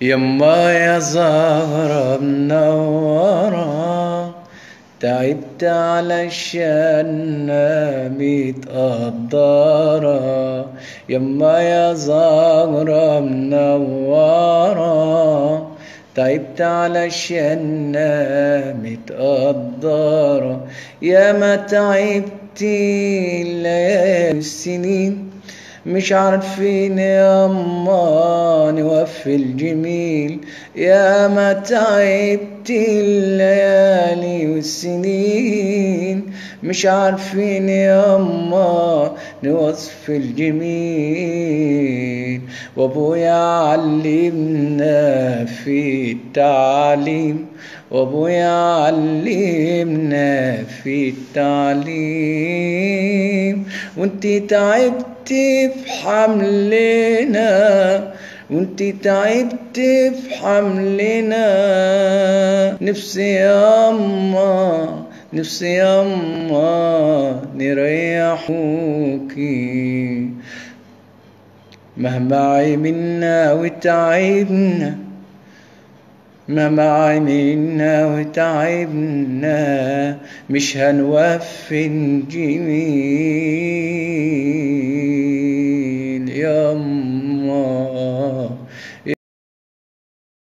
يما يا زهرة منورة، تعبت علشان متقدرة. يما يا زهرة منورة، تعبت علشان متقدرة. يا ما تعبت الليالي والسنين، مش عارفين ياما نوفي الجميل. يا ما تعبت الليالي والسنين، مش عارفين ياما نوصف الجميل. وابويا علمنا في التعليم، وابويا علمنا في التعليم. وانتي تعبت في حملنا، وانتي تعبت في حملنا. نفسي ياما، نفسي ياما نريحوكي. مهما عملنا وتعبنا، مهما عملنا وتعبنا، مش هنوفي الجميل.